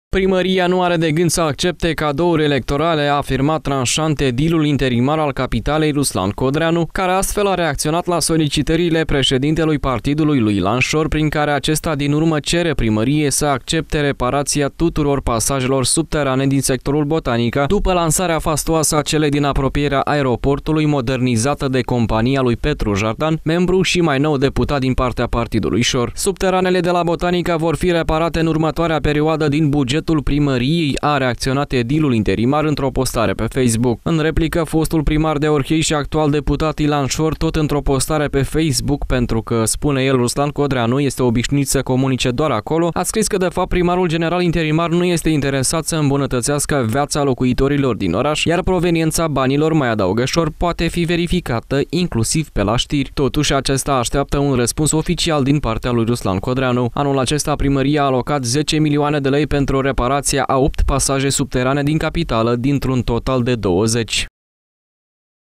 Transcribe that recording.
Primăria nu are de gând să accepte cadouri electorale, a afirmat tranșant edilul interimar al capitalei Ruslan Codreanu, care astfel a reacționat la solicitările președintelui partidului lui Ilan Șor, prin care acesta din urmă cere primăriei să accepte reparația tuturor pasajelor subterane din sectorul Botanica, după lansarea fastoasă a celei din apropierea aeroportului, modernizată de compania lui Petru Jardan, membru și mai nou deputat din partea partidului Șor. Subteranele de la Botanica vor fi reparate în următoarea perioadă din bugetul primăriei, a reacționat edilul interimar într-o postare pe Facebook. În replică, fostul primar de Orhei și actual deputat Ilan Șor, tot într-o postare pe Facebook, pentru că, spune el, Ruslan Codreanu este obișnuit să comunice doar acolo, a scris că de fapt primarul general interimar nu este interesat să îmbunătățească viața locuitorilor din oraș, iar proveniența banilor, mai adaugă Șor, poate fi verificată inclusiv pe la știri. Totuși, acesta așteaptă un răspuns oficial din partea lui Ruslan Codreanu. Anul acesta primăria a alocat 10 milioane de lei pentru reparația a 8 pasaje subterane din capitală, dintr-un total de 20.